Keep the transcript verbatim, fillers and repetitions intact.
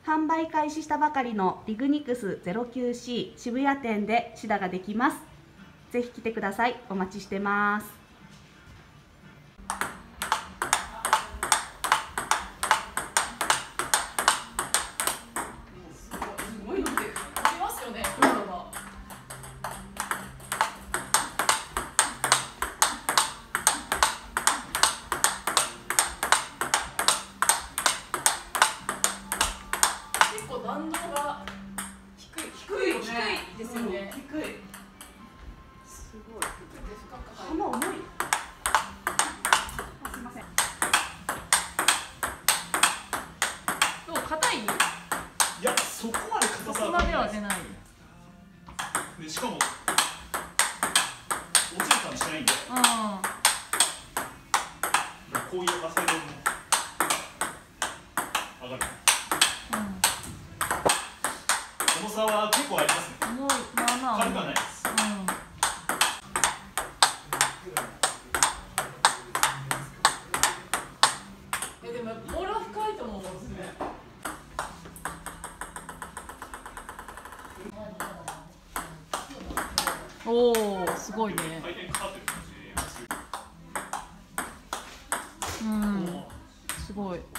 販売開始したばかりのリグニクス ゼロきゅうシー 渋谷店でシダができます。ぜひ来てください。お待ちしてます。 弾道が低い低い低いですよね。低い。すごい。 浜重い。あ、すみません。 どう硬い？いや、そこまで硬さそこまでは出ない。 でしかも落ちる感じしないんで。 うん。 こういう浅い部分も上がる。重さは結構ありますね。 重い、まあまあ。 軽くはないです。 うん。え、でも、ボールは深いと思うんですね。おお、すごいね。 回転かかってる感じ。 うん、すごい。